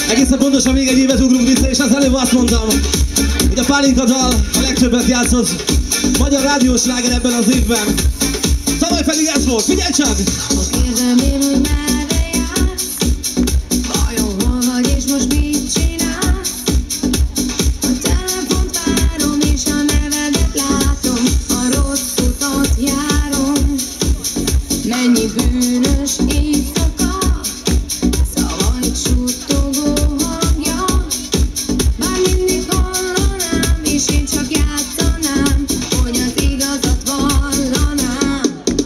Egészen pontosan még egy évet ugrunk vissza, és az előbb azt mondtam, hogy a Pálinka dal a legtöbbet játszott magyar rádiós sláger ebben az évben. Tavaly pedig ez volt, figyelj csak! Most kérdem én, hogy merre jársz, vajon hol vagy és most mit csinálsz? A telefont várom és a nevedet látom, a rossz utat járom. Mennyi bűnös éjszaka, szavaid suttogó hangja, bár mindig hallanám, és én csak játszanám, hogy az igazat vallanám.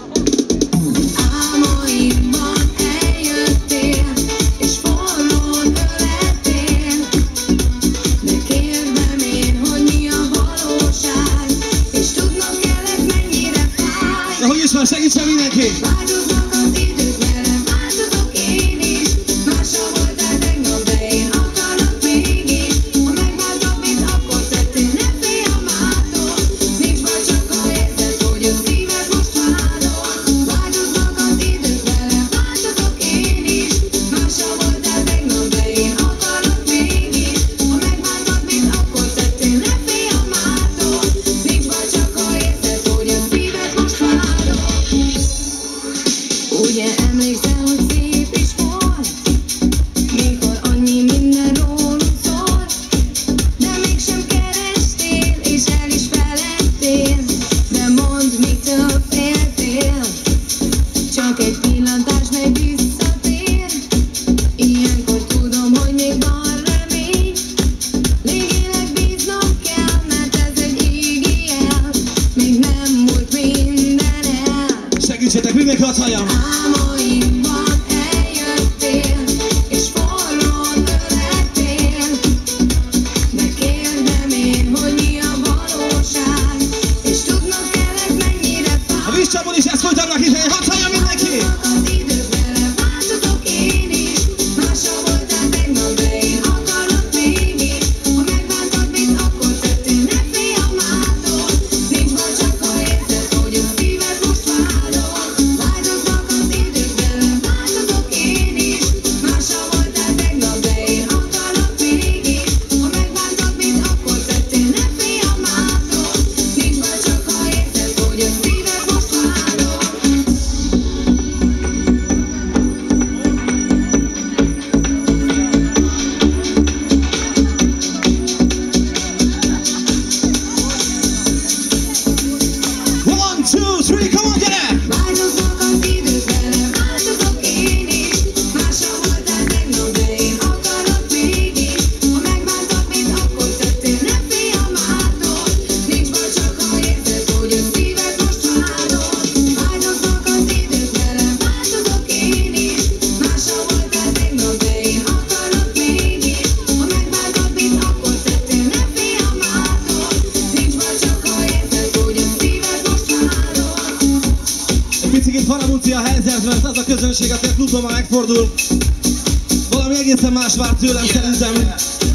Álmaimban eljöttél, és forrón ölettél, de kérdem én, hogy mi a valóság, és tudnom kellett mennyire fáj. De hogy is van, segítsen mindenki! Változnak az idők vele, változok én is, mással voltál tegnap, de én akarok mégis. Ha megváltok, mint akkor tettél, ne félj a mától, nincs baj, csak ha érzed, hogy a szíved most fádol. Változnak az idők vele, változok én is, mással voltál tegnap, de én akarok mégis. Ha megváltok, mint akkor tettél, ne félj a mától, nincs baj, csak ha érzed, hogy a szíved most fádol. Ugye emlékszel, hogy szép is volt, mikor annyi minden rólunk szólt, de mégsem kerestél, és el is feledtél, de mondd, mitől féltél, csak egy pillantás meg visszatér, ilyenkor tudom, hogy még van remény, végének bíznom kell, mert ez egy égi jel, még nem múlt minden el. Segítsétek, mindenki hadd halljam! Álmaimban eljöttél, és forrón ölettél, de kérdem én, hogy mi a valóság, és tudnom kellett mennyire A fáj. vízcsapon is ezt folytatnak itt, hadd halljam mindenki! Az idők vele, változok én is, mással voltál tegnap, de én akarok mégis. Ha megbántad, mint akkor tettél, ne félj a mától, nincs baj, csak ha érzed, hogy a szíved most fádol. Változnak az idők vele, változok én is, mással voltál tegnap, de én akarok mégis. Ha megbántad, mint akkor tettél, ne félj a mától, nincs baj, csak ha érzed, hogy a szíved most fádol. One, two, three, come on, get it! Változnak az idők vele, változok én is, mással voltál tegnap, de én akarok mégis. Ha megbántad, mint akkor tettél, ne félj a mától, nincs baj, csak ha érzed, hogy a szíved most fádol. Változnak az idők vele, változok én is, mással voltál tegnap, de én akarok mégis. Ha megbántad, mint akkor tettél, ne félj a mától, nincs baj, csak ha érzed, hogy a szíved most fádol. Egy picit faramúci a helyzet, mert az a közönség, aki a klubban már megfordul, valami egészen más vár tőlem szerintem.